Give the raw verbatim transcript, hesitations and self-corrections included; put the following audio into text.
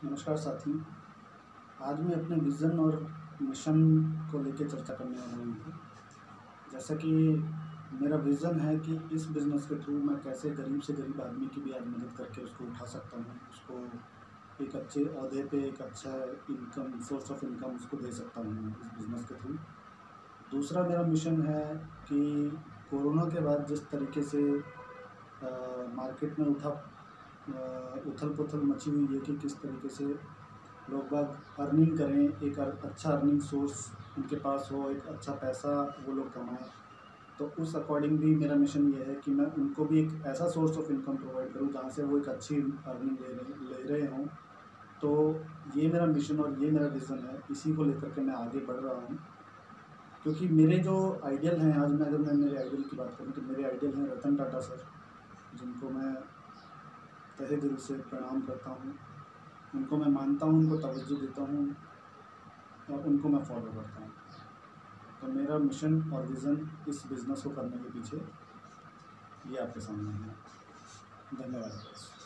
नमस्कार साथी। आज मैं अपने विज़न और मिशन को लेके चर्चा करने वाला हूँ। जैसा कि मेरा विज़न है कि इस बिज़नेस के थ्रू मैं कैसे गरीब से गरीब आदमी की भी आज मदद करके उसको उठा सकता हूँ, उसको एक अच्छे ओहदे पे एक अच्छा इनकम सोर्स ऑफ इनकम उसको दे सकता हूँ मैं इस बिज़नेस के थ्रू। दूसरा मेरा मिशन है कि कोरोना के बाद जिस तरीके से अ, मार्केट में उठा अ, उथल-पुथल मची हुई है कि किस तरीके से लोग बाग अर्निंग करें, एक अर अच्छा अर्निंग सोर्स उनके पास हो, एक अच्छा पैसा वो लोग कमाएँ। तो उस अकॉर्डिंग भी मेरा मिशन ये है कि मैं उनको भी एक ऐसा सोर्स ऑफ इनकम प्रोवाइड करूँ जहाँ से वो एक अच्छी अर्निंग ले रहे ले रहे हों। तो ये मेरा मिशन और ये मेरा विज़न है, इसी को लेकर के मैं आगे बढ़ रहा हूँ। क्योंकि मेरे जो आइडियल हैं, आज मैं अगर मैं मेरे आइडियल की बात करूँ तो मेरे आइडियल हैं रतन टाटा सर, जिनको मैं तहे दिल से प्रणाम करता हूँ। उनको मैं मानता हूँ, उनको तवज्जो देता हूँ और उनको मैं फॉलो करता हूँ। तो मेरा मिशन और विज़न इस बिज़नेस को करने के पीछे ये आपके सामने है। धन्यवाद।